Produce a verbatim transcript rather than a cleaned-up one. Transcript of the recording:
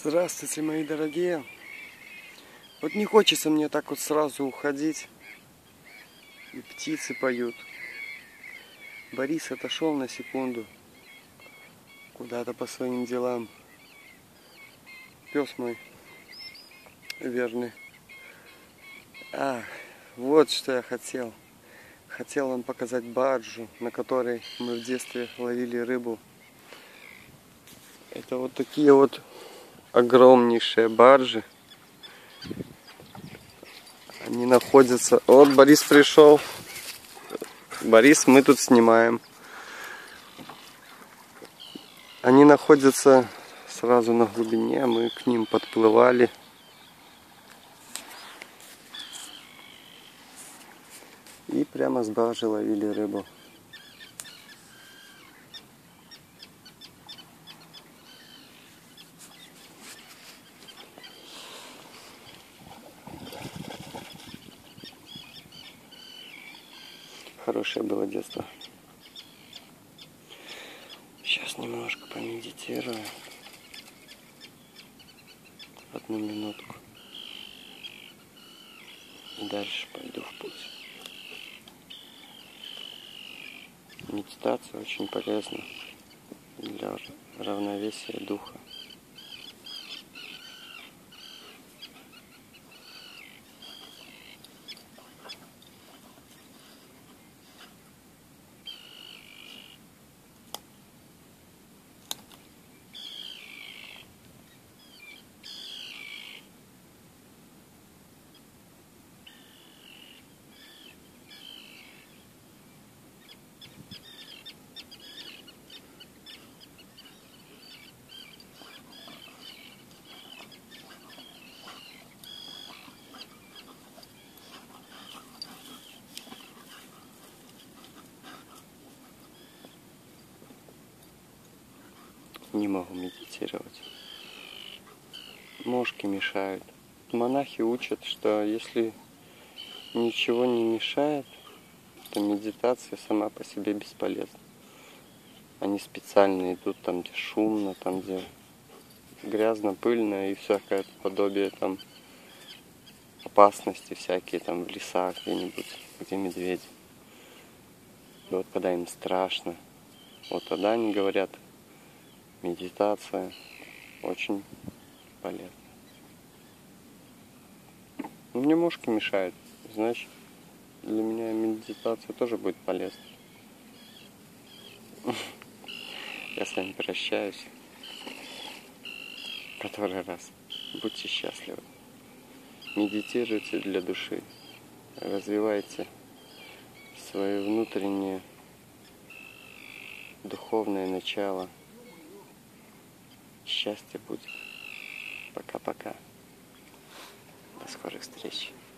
Здравствуйте, мои дорогие. Вот не хочется мне так вот сразу уходить. И птицы поют. Борис отошел на секунду куда-то по своим делам. Пес мой верный. А, вот что я хотел. Хотел вам показать баржу, на которой мы в детстве ловили рыбу. Это вот такие вот огромнейшие баржи. Они находятся... Вот Борис пришел. Борис, мы тут снимаем. Они находятся сразу на глубине. Мы к ним подплывали. И прямо с баржи ловили рыбу. Хорошее было детство. Сейчас немножко помедитирую. Одну минутку. И дальше пойду в путь. Медитация очень полезна для равновесия духа. Не могу медитировать. Мошки мешают. Монахи учат, что если ничего не мешает, то медитация сама по себе бесполезна. Они специально идут там, где шумно, там, где грязно, пыльно и всякое подобие там опасности всякие там в лесах где-нибудь, где медведи. И вот когда им страшно, вот тогда они говорят, медитация очень полезна. Но мне мушки мешают, значит, для меня медитация тоже будет полезна. Я с вами прощаюсь. Который раз. Будьте счастливы. Медитируйте для души. Развивайте свое внутреннее духовное начало. Счастье будет. Пока-пока. До скорых встреч.